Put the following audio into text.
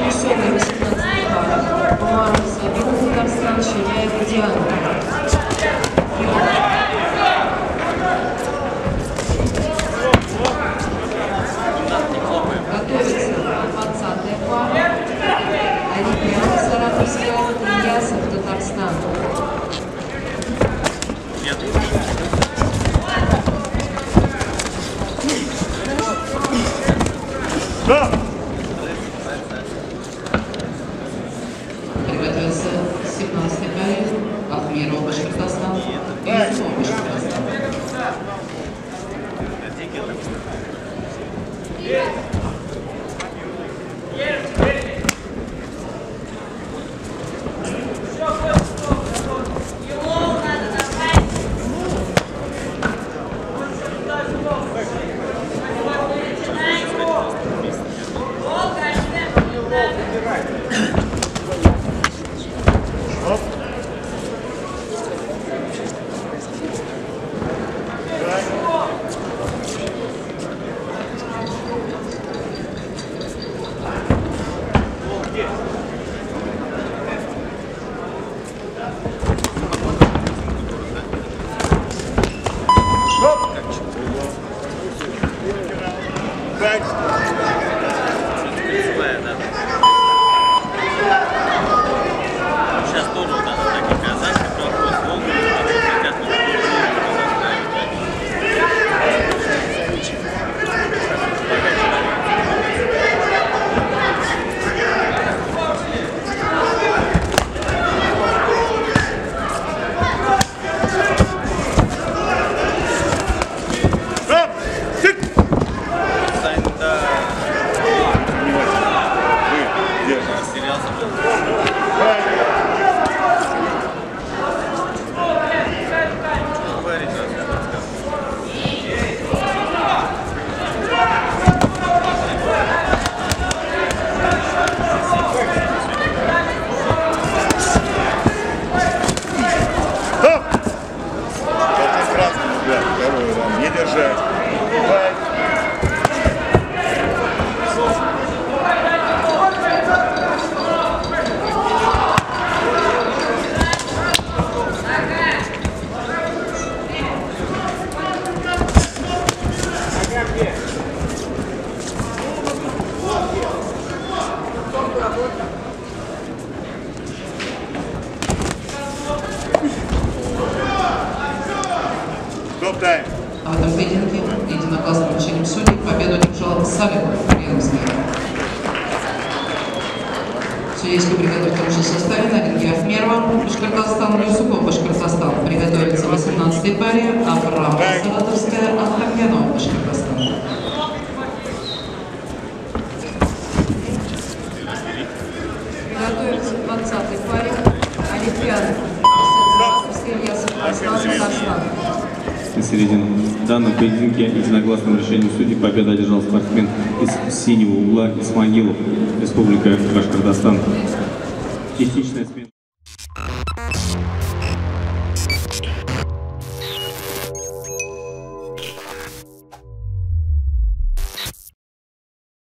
Весовый 18 пар. Умаров Сабин, Татарстан, Ширяева Диана. Готовится 20-я пара. Арипян, Саратовская, Ильясов, Татарстан. Приготовился 17-й парень, Ахмиров, Башкортостан, и Юсупов, Башкортостан. Сейчас тоже у нас такие казахи, просто волны, хотят не держать. Стоп-тайм. А в этом поединке единогласным решением судей победу одержал Салим Ульяновский. Судейский приготовить в том же составе на ринге Ахмерова, Башкортостан, Юсупов, Башкортостан. Приготовиться 18-й паре, Абрамова, Саратовская, Ахмерова, Башкортостан. Приготовиться 20-й паре, Арипян, Саратовская, Ильясов, Татарстан. В данном поединке единогласным решением судей победу одержал спортсмен из синего угла Исмагилов, Республика Башкортостан. Частичная смена.